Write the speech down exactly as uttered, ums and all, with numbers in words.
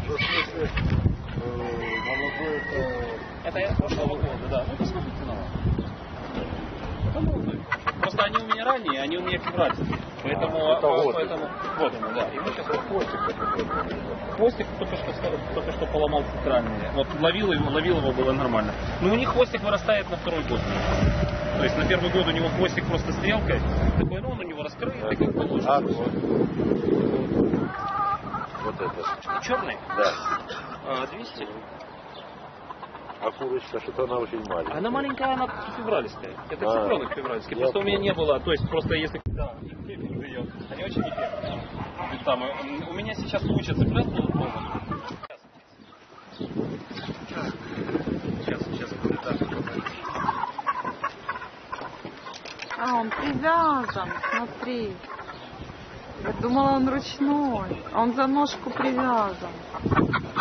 смысле, молодой это... Это я с прошлого года, да. Ну, посмотрите на вас. Это молодой. Просто они у меня ранние, они у меня февраль. Поэтому, а, это а, вот поэтому, вот ему, да. Ему сейчас хвостик. хвостик только что, только что поломал центральный. Вот ловил его, ловил его, было нормально. Но у них хвостик вырастает на второй год. То есть на первый год у него хвостик просто стрелкой. Такой, ну он у него раскрыт, Да. как положено. А, вот. Вот это. Черный? Да. А, двести. А курочка, что-то она очень маленькая. Она маленькая, она февральская. Это А, цыпленок февральский. я Просто у меня понял. не было. То есть просто если... Да, их кемпинг живет. Они очень эффективны. Там, у меня сейчас куча цыплят будут дома. Сейчас, сейчас. А, он привязан, смотри. Я думала, он ручной. А он за ножку привязан.